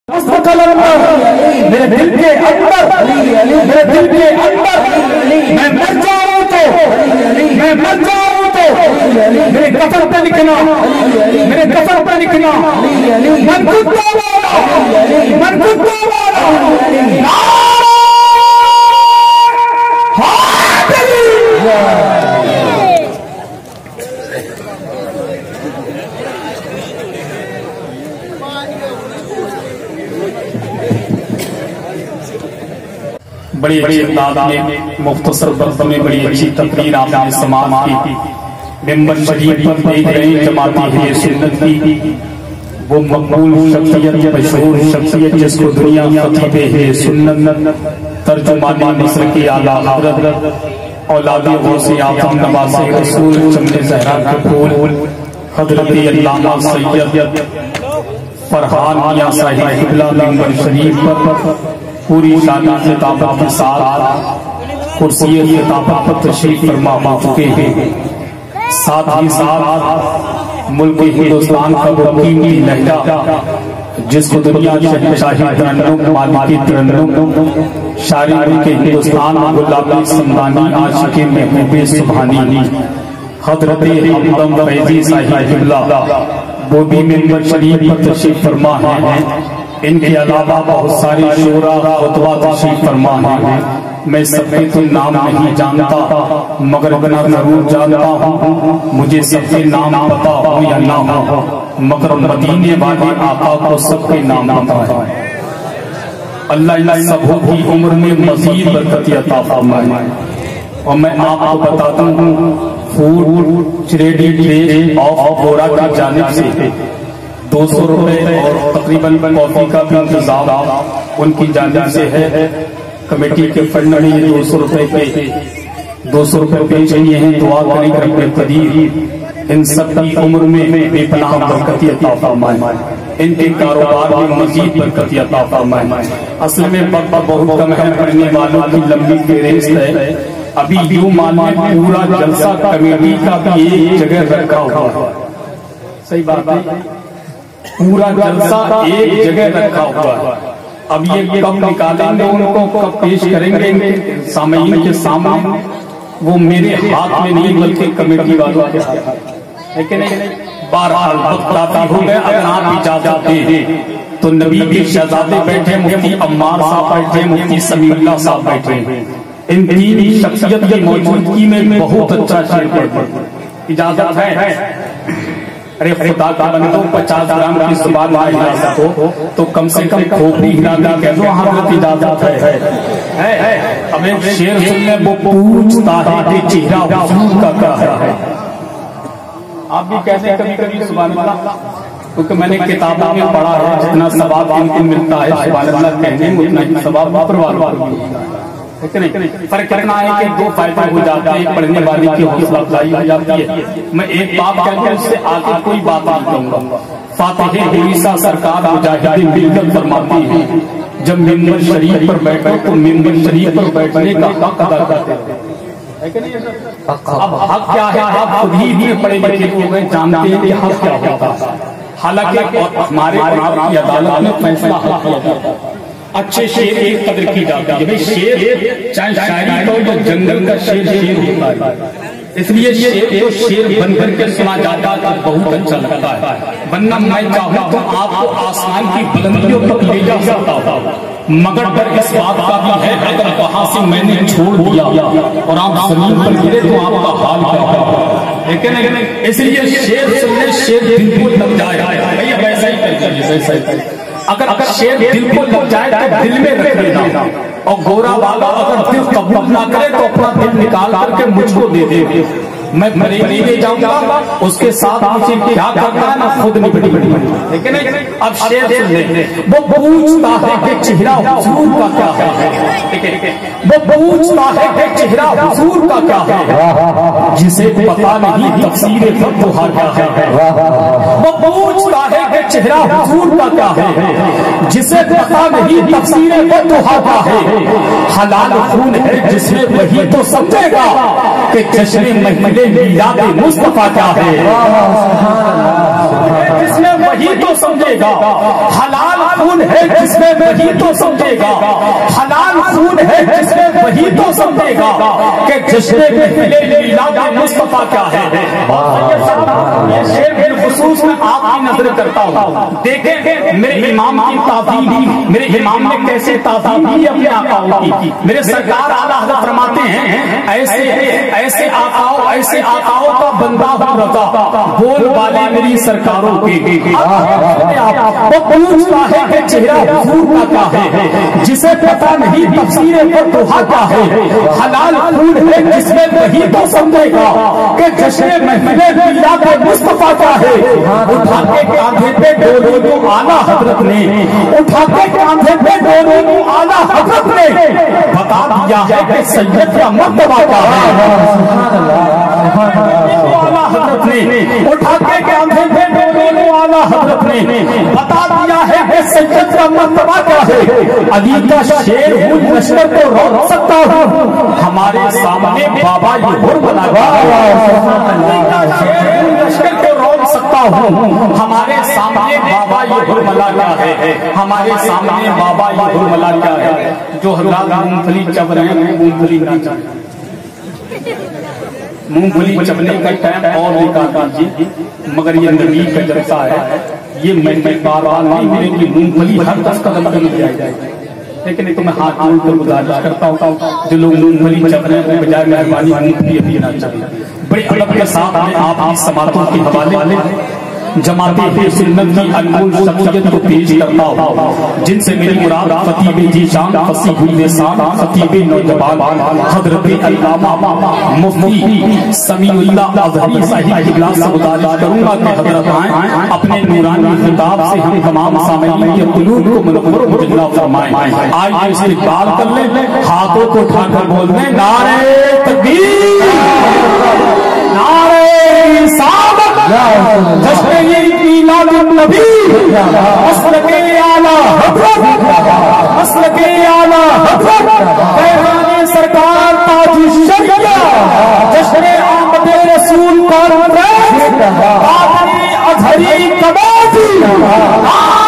میرے دل کے اندر میرے دل کے اندر میں مر جاؤں تو میں مر جاؤں تو میرے کفن پہ لکھنا میرے کفن پہ لکھنا من کتا والا من کتا والا بڑی اچھی انداز میں مختصر وقت میں بڑی اچھی تقریر آپ نے سماعت کی ممبر شریف پر دیکھ رہے ہیں جماعتی ہے سنت کی وہ مقبول شخصیت مشہور شخصیت جس کو دنیا خطیب ہے سنت ترجمان مصر کی اعلیٰ حضرت اولاد غوث اعظم نواز رسول چمن زہرا کے پھول حضرت علامہ سید فرحان میاں صاحب قبلہ ممبر شریف پر پوری شان خطابت کے ساتھ کرسی خطابت پر تشریف فرما چکے ہیں ساتھ ہی ساتھ ملک ہندوستان کا وہ قیمتی لہجہ جس کو دنیا شہنشاہی ترنم مالکی ترنم شاعر ملک ہندوستان گلابی سمدانی عاشق محبوب سبحانی حضرت ہمدم فیضی صاحب قبلہ وہ بھی ممبر شریف پر تشریف فرما ہیں ان کے علاوہ بہت سارے شعراء خطبہ تشریف فرما ہیں میں سب کے تو نام نہیں جانتا مگر اتنا ضرور جانتا ہوں مجھے سب کے نام پتا ہو یا نہ ہو مگر مدینے والے آقا کو سب کے نام پتا ہے اللہ ان سبوں کی عمر میں مزید برکت عطا فرمائے اور میں آپ کو بتاتا ہوں فوڈ چریڈی ٹریڈ آف بورا کی جانب سے 200 روپے اور تقریباً کافی کا بھی انتظام ان کی جانب سے ہے کمیٹی کے فنڈ میں 200 روپے پیش کیے ہیں دعا کریں رب قدیر ان سب کی عمر میں بے پناہ برکت عطا فرمائے ان کے کاروبار میں مزید برکت عطا فرمائے اصل میں وقت بہت کم ہے پڑھنے والوں کی لمبی فہرست ہے ابھی یوں مانیں پورا جلسہ کمیٹی کا بھی ایک جگہ رکھا ہوا ہے صحیح بات ہے پورا جلسہ ایک جگہ رکھا ہوا ہے اب یہ کب نکالیں گے ان کو کب پیش کریں گے سامعین کے سامنے وہ میرے ہاتھ میں نہیں بلکہ کمیٹی والوں کے ہاتھ لیکن بہرحال وقت آتا ہو گیا اگر آپ اجازت دیں تو نبی کے شہزادے بیٹھے مفتی عمار صاحب بیٹھے مفتی سمیع اللہ صاحب بیٹھے ان تین شخصیت کی موجودگی میں بہت اچھا شعر پڑھتے اجازت ہے ارے خدا کا بندو 50 گرام کی زبان اجازت ہو تو کم سے کم کھوپڑی ہلا دے کہہ دو حضرت اجازت ہے اب ایک شعر سننے وہ پوچھتا ہے کہ چہرہ حضور کا کیا ہے آپ بھی کہتے ہیں کبھی کبھی سبحان اللہ کیونکہ میں نے کتابوں میں پڑھا ہے جتنا ثواب ان کو ملتا ہے سبحان اللہ کہنے میں اتنا ہی ثواب اوپر والوں کو ملتا ہے فرق کرنا ہے کہ دو فائدے ہو جاتے ہیں پڑھنے والے کی حوصلہ افزائی ہو جاتی ہے میں ایک بات کہہ دوں اس سے آگے کوئی بات نہیں کہوں گا فاتح عیسیٰ سرکار مجاہدین ملت فرماتی ہیں جب ممبر شریف پر بیٹھو تو ممبر شریف پر بیٹھنے کا حق ادا کرتے ہیں اب حق کیا ہے آپ خود ہی پڑھے لکھے ہو گئے جانتے ہیں کہ حق کیا ہوتا ہے حالانکہ ہمارے کی عدالت میں فیصلہ حق کیا جاتا ہے اچھے شعر کی قدر کی جاتی ہے شعر چاہے شاعری کا جو جنگل کا شعر ہوتا ہے اس لیے شعر بن کر کے سنا جاتا ہے بہت اچھا لگتا ہے ورنہ میں چاہوں تو آپ کو آسمان کی بلندیوں تک لے جا سکتا ہوں مگر ڈر اس بات کا بھی ہے اگر وہاں سے میں نے چھوڑ دیا اور آپ زمین پر گرے تو آپ کا حال کیا ہوگا لیکن اس لیے شعر سننے شعر دل کو لگ جائے بھئی اب ایسا ہی کرتے اگر شعر دل کو لگ جائے تو دل میں رکھ لینا اور گورا والا اگر دل قبول نہ کرے تو اپنا دل نکال کر کے مجھ کو دے دے میں فریب نہیں دے جاؤں گا اس کے ساتھ مجھے کیا کرنا ہے نا خود نپٹی لیکن اب شعر سن لیں وہ پوچھتا ہے کہ چہرہ حضور کا کیا ہے وہ پوچھتا ہے کہ چہرہ حضور کا کیا ہے جسے پتا نہیں تفسیر فتوحا کیا ہے وہ پوچھتا ہے کہ چہرہ حضور کا کیا ہے جسے پتا نہیں تفسیر فتوحا کیا ہے حلال خون ہے جس میں وہی تو سمجھے گا کہ جشن محمد میلاد مصطفیٰ کیا ہے جس میں وہی تو سمجھے گا حلال خون ہے جس میں وہی تو سمجھے گا، حلال خون ہے جس میں وہی تو سمجھے گا کہ جشن محفل میلاد مصطفیٰ کیا ہے۔ یہ شعر بالخصوص میں آپ کی نظر کرتا ہوں، دیکھیں میرے امام کی تعظیم، میرے امام نے کیسے تعظیم کی اپنے آقاؤں کی۔ میرے سرکار اعلیٰ حضرت فرماتے ہیں ایسے آقاؤں کا بندہ ہوں رضا، بول والے میری سرکاروں کے۔ وہ پوچھتا ہے کہ چہرہ حضور کا کیا ہے، جسے پتہ نہیں تفسیر فتوحہ کیا ہے۔ حلال خون ہے جس میں وہی تو سمجھے گا کہ جشن محفل میلاد مصطفیٰ کیا ہے۔ اٹھا کے کاندھے پہ ڈولو اعلیٰ حضرت نے، اٹھا کے کاندھے پہ ڈولو اعلیٰ حضرت نے بتا دیا ہے کہ سید کا مرتبہ کیا ہے۔ اعلیٰ حضرت نے اٹھا کے کاندھے پہ ڈولو اعلیٰ حضرت نے بتا دیا ہے کہ سید کا مرتبہ کیا ہے۔ علی کا شیر ہوں لشکر کو روک سکتا ہوں، ہمارے سامنے بابا یہ حرملا لشکر کو روک سکتا ہوں، ہمارے سامنے بابا یہ حرملا کیا ہے، ہمارے سامنے بابا یہ حرملا کیا ہے۔ جو حضرات مونگ پھلی چب رہے ہیں مونگ پھلی نہ چاہیے، مونگ پھلی چبنے کا ٹائم اور نکال دیجیے، مگر یہ نبی کا جلسہ ہے، یہ میں بار بار نہیں ملے گی مونگ پھلی ہر 10 قدم پہ مل جائے گا۔ لیکن ایک تو میں ہاتھ جوڑ کر گزارش کرتا ہوں جو لوگ مونگ پھلی چب رہے ہیں بجائے مہربانی مونگ پھلی ابھی نہ چاہیے۔ بڑے ادب کے ساتھ میں آپ کی سماعتوں کے حوالے جماعت سنت کی انمول شخصیت کو پیش کرتا ہوں، جن سے میری مراد خطیب جی شان فصیح اللسان خطیب نوجوان حضرت علامہ مفتی سمیع اللہ ازہری صاحب کی کلاس سے گزارش کروں گا کہ حضرت آئیں، اپنے نورانی خطاب سے ہم تمام سامعین کے قلوب کو منور و مجلا فرمائیں۔ آئیے استقبال کر لیں، ہاتھوں کو اٹھا کر بول دیں نعرہ تکبیر، نعرہ رسالت، جشن میلاد النبی، مسلک اعلیٰ حضرت، مسلک اعلیٰ حضرت، پیغام سرکار تاج الشریعہ، جشن آمد رسول کانفرنس، قادری ازہری کمیٹی۔